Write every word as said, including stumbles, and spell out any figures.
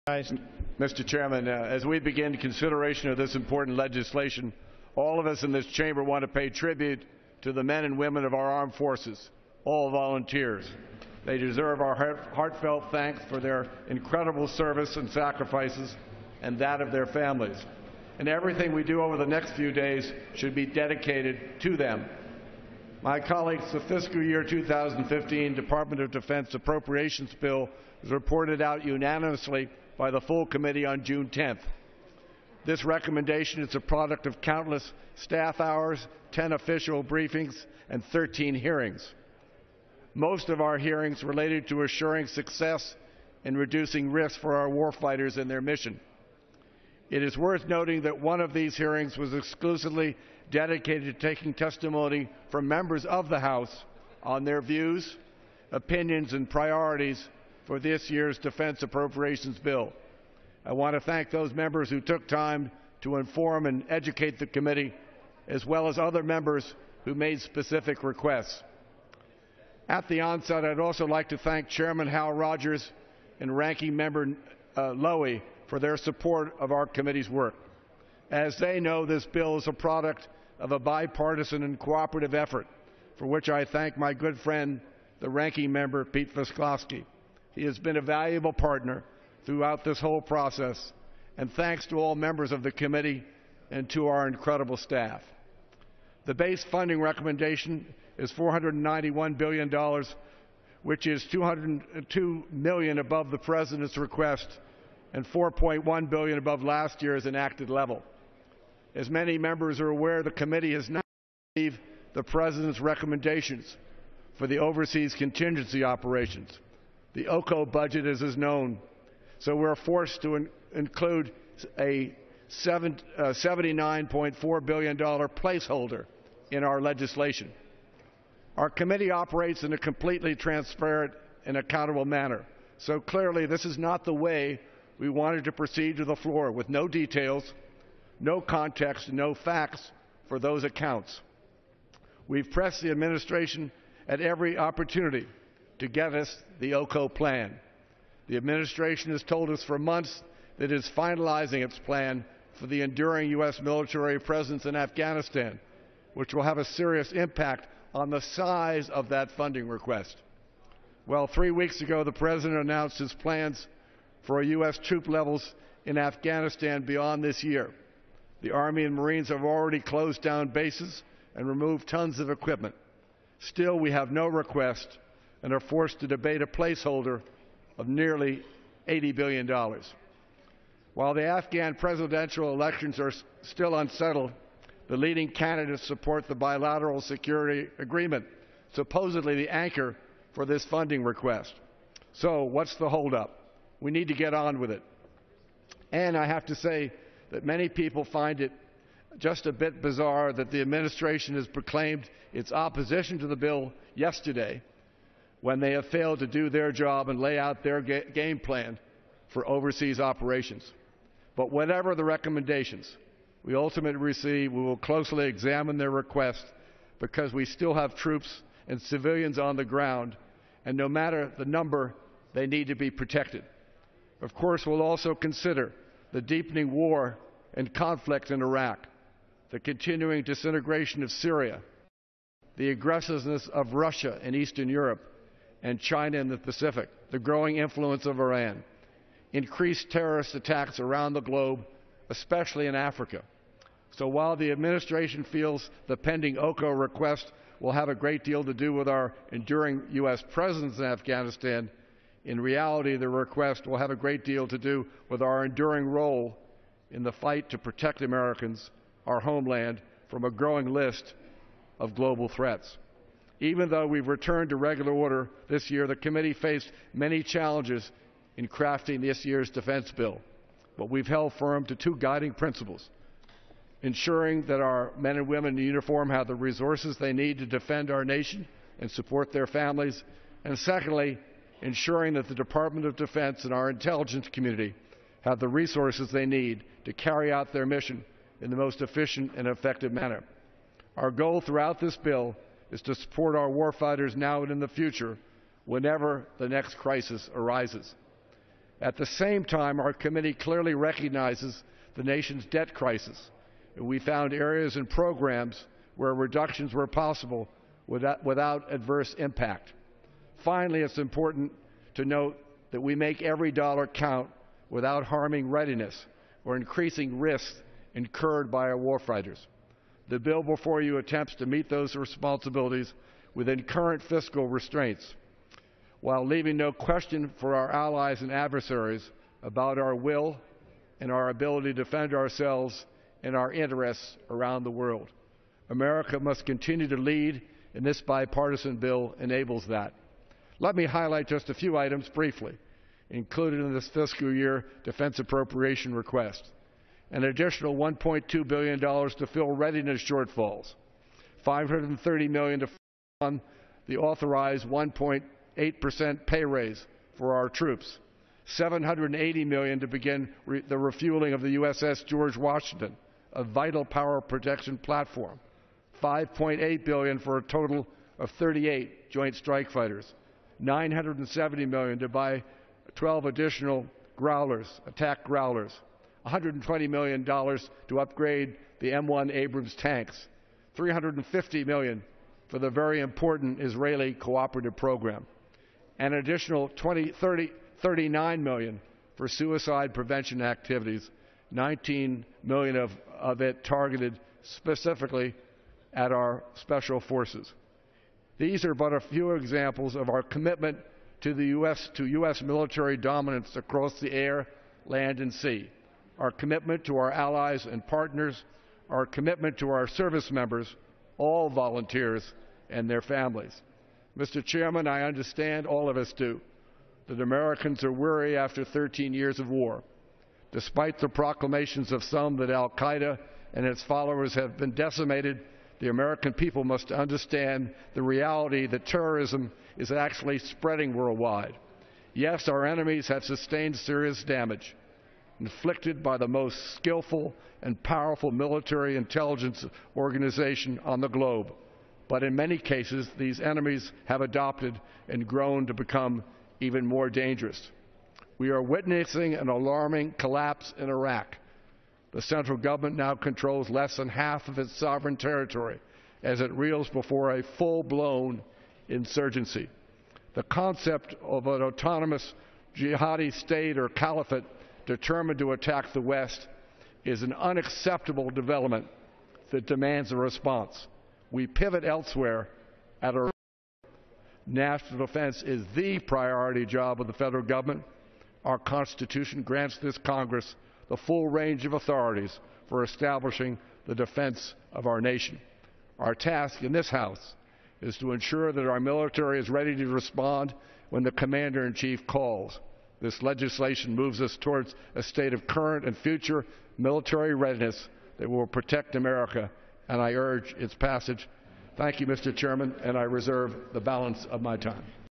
Mister Chairman, uh, as we begin consideration of this important legislation, all of us in this chamber want to pay tribute to the men and women of our armed forces, all volunteers. They deserve our heart heartfelt thanks for their incredible service and sacrifices and that of their families. And everything we do over the next few days should be dedicated to them. My colleagues, the fiscal year two thousand fifteen Department of Defense Appropriations Bill was reported out unanimously by the full committee on June tenth. This recommendation is a product of countless staff hours, ten official briefings, and thirteen hearings. Most of our hearings related to assuring success and reducing risk for our warfighters and their mission. It is worth noting that one of these hearings was exclusively dedicated to taking testimony from members of the House on their views, opinions, and priorities for this year's defense appropriations bill. I want to thank those members who took time to inform and educate the committee, as well as other members who made specific requests. At the onset, I'd also like to thank Chairman Hal Rogers and Ranking Member uh, Lowy for their support of our committee's work. As they know, this bill is a product of a bipartisan and cooperative effort, for which I thank my good friend, the Ranking Member Pete Visclosky. He has been a valuable partner throughout this whole process, and thanks to all members of the committee and to our incredible staff. The base funding recommendation is four hundred ninety-one billion dollars, which is two hundred two million dollars above the President's request and four point one billion dollars above last year's enacted level. As many members are aware, the committee has not received the President's recommendations for the overseas contingency operations. The O C O budget is as known, so we're forced to in include a seventy-nine point four billion dollars placeholder in our legislation. Our committee operates in a completely transparent and accountable manner, so clearly this is not the way we wanted to proceed to the floor, with no details, no context, and no facts for those accounts. We've pressed the administration at every opportunity to get us the O C O plan. The administration has told us for months that it is finalizing its plan for the enduring U S military presence in Afghanistan, which will have a serious impact on the size of that funding request. Well, three weeks ago, the President announced his plans for U S troop levels in Afghanistan beyond this year. The Army and Marines have already closed down bases and removed tons of equipment. Still, we have no request and are forced to debate a placeholder of nearly eighty billion dollars. While the Afghan presidential elections are still unsettled, the leading candidates support the bilateral security agreement, supposedly the anchor for this funding request. So what's the holdup? We need to get on with it. And I have to say that many people find it just a bit bizarre that the administration has proclaimed its opposition to the bill yesterday, when they have failed to do their job and lay out their ga game plan for overseas operations. But whatever the recommendations we ultimately receive, we will closely examine their request, because we still have troops and civilians on the ground, and no matter the number, they need to be protected. Of course, we'll also consider the deepening war and conflict in Iraq, the continuing disintegration of Syria, the aggressiveness of Russia in Eastern Europe, and China in the Pacific, the growing influence of Iran, increased terrorist attacks around the globe, especially in Africa. So while the administration feels the pending O C O request will have a great deal to do with our enduring U S presence in Afghanistan, in reality the request will have a great deal to do with our enduring role in the fight to protect Americans, our homeland, from a growing list of global threats. Even though we've returned to regular order this year, the committee faced many challenges in crafting this year's defense bill. But we've held firm to two guiding principles: ensuring that our men and women in uniform have the resources they need to defend our nation and support their families, and secondly, ensuring that the Department of Defense and our intelligence community have the resources they need to carry out their mission in the most efficient and effective manner. Our goal throughout this bill is to support our warfighters now and in the future, whenever the next crisis arises. At the same time, our committee clearly recognizes the nation's debt crisis. We found areas and programs where reductions were possible without, without adverse impact. Finally, it's important to note that we make every dollar count without harming readiness or increasing risks incurred by our warfighters. The bill before you attempts to meet those responsibilities within current fiscal restraints, while leaving no question for our allies and adversaries about our will and our ability to defend ourselves and our interests around the world. America must continue to lead, and this bipartisan bill enables that. Let me highlight just a few items briefly included in this fiscal year defense appropriation request. An additional one point two billion dollars to fill readiness shortfalls, five hundred thirty million dollars to fund the authorized one point eight percent pay raise for our troops, seven hundred eighty million dollars to begin re the refueling of the U S S George Washington, a vital power protection platform, five point eight billion dollars for a total of thirty-eight Joint Strike Fighters, nine hundred seventy million dollars to buy twelve additional Growlers, attack Growlers, one hundred twenty million dollars to upgrade the M one Abrams tanks, three hundred fifty million dollars for the very important Israeli cooperative program, and an additional twenty, thirty, thirty-nine million dollars for suicide prevention activities, nineteen million dollars of, of it targeted specifically at our special forces. These are but a few examples of our commitment to the U S to U S military dominance across the air, land, and sea, our commitment to our allies and partners, our commitment to our service members, all volunteers, and their families. Mister Chairman, I understand, all of us do, that Americans are weary after thirteen years of war. Despite the proclamations of some that al-Qaeda and its followers have been decimated, the American people must understand the reality that terrorism is actually spreading worldwide. Yes, our enemies have sustained serious damage, inflicted by the most skillful and powerful military intelligence organization on the globe. But in many cases, these enemies have adopted and grown to become even more dangerous. We are witnessing an alarming collapse in Iraq. The central government now controls less than half of its sovereign territory as it reels before a full-blown insurgency. The concept of an autonomous jihadi state or caliphate determined to attack the West is an unacceptable development that demands a response. We pivot elsewhere at our national defense is the priority job of the federal government. Our Constitution grants this Congress the full range of authorities for establishing the defense of our nation. Our task in this House is to ensure that our military is ready to respond when the Commander-in-Chief calls. This legislation moves us towards a state of current and future military readiness that will protect America, and I urge its passage. Thank you, Mister Chairman, and I reserve the balance of my time.